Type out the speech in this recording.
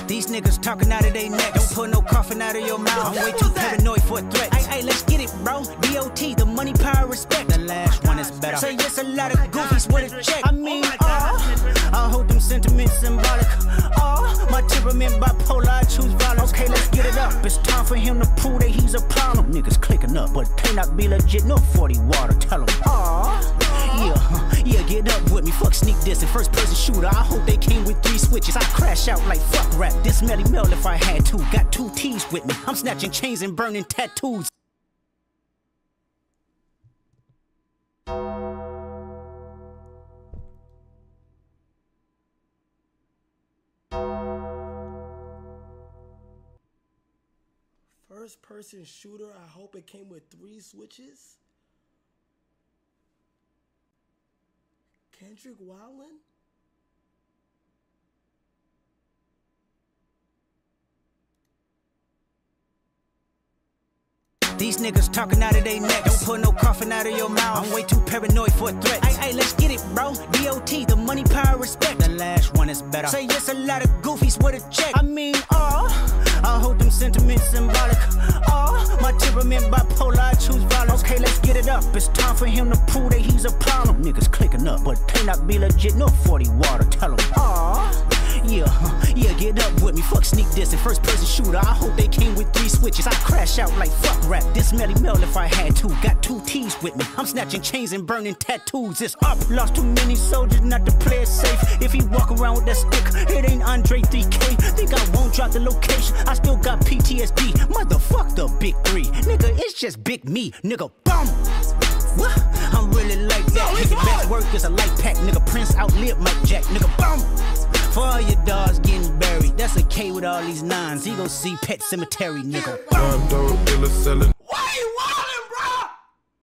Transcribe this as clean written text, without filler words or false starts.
These niggas talking out of their neck. Don't put no coffin out of your mouth. I'm way too paranoid for a threat. Hey, let's get it, bro. DOT, the money, power, respect. The last one is better. Say yes, a lot of goofies with a check. I mean, I hold them sentiments symbolic. My temperament bipolar, I choose violence. Okay, let's get it up. It's time for him to prove that he's a problem. Niggas clicking up, but cannot be legit. No 40 water, tell him. Yeah, get up with me. Fuck sneak dissing, first person shooter. I hope they came with 3 switches. I crash out like fuck rap. This Melly Mel if I had to. Got 2 T's with me. I'm snatching chains and burning tattoos. First person shooter, I hope it came with 3 switches. Kendrick Wildin? These niggas talking out of their neck. Don't put no coffin out of your mouth. I'm way too paranoid for a threat. Hey, let's get it, bro. DOT, the money, power, respect. The last one is better. Say yes, a lot of goofies with a check. I mean, I hold them sentiments symbolic. My temperament bipolar, I choose violence. Okay, let's get it up. It's time for him to prove that he's a problem. Niggas clicking up, but cannot be legit. No 40 water, tell him. Yeah, get up with me. Fuck sneak dissing, first person shooter. I hope they came with 3 switches. I crash out like fuck rap. This Melly Mel if I had to. Got 2 T's with me. I'm snatching chains and burning tattoos. It's up. Lost too many soldiers not to play it safe. If he walk around with that stick, it ain't Andre 3K. Think I won't drop the location. I still got PTSD. Motherfuck the big 3. Nigga, it's just big me. Nigga, bum. What? I'm really like that. Nigga, back work is a light pack. Nigga, Prince outlived Mike Jack. Nigga, bum. For all your dogs getting buried, that's a K with all these 9s. He gon' see Pet Cemetery, nigga.